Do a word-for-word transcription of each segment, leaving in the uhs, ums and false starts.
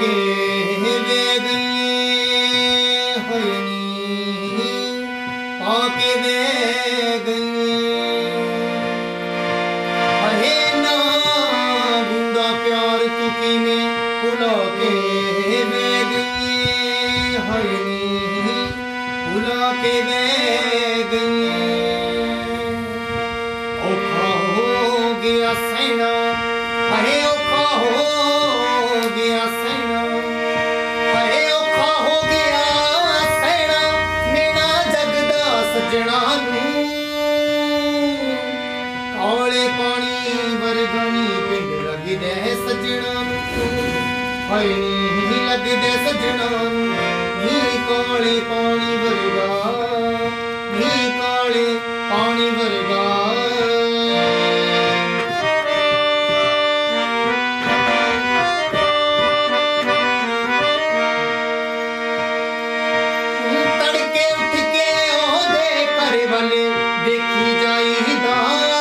के वे गए पाके वे गए अहे ना बूढ़ा प्यार तू किने भुला के वे गए भुला के वे गए औखा हो गया सैना अहे औखा हो गया सैना अहे औखा हो गया सैना मेरा जगदा सजना नू काले पानी वर्गनी पिंड लगदे सजना नू हाय नी लगदे सजना नी काले पानी वर्गा नी काले पानी वर्गा देखी जाईदा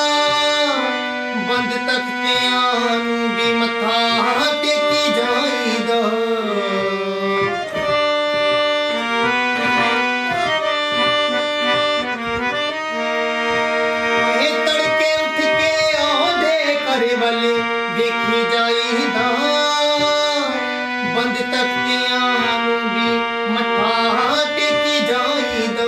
बंद तख्तियां नू भी मथा टेकी जाईदा तड़के उठ के आंदे करे वाले देखी जाईदा बंद तख्तियां नू भी मथा टेकी जाईदा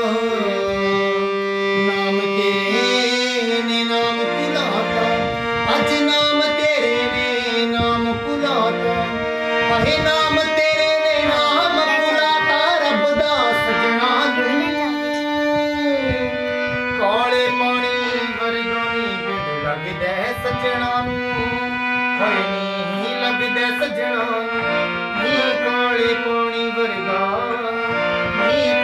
अज नाम तेरे ने नाम भुलाता अहे नाम तेरे ने नाम भुलाता रब दा सजना काले पानी वर्गानी पिंड लगदे सजना हाय नी लगदे सजना नी काले पानी वर्गा नी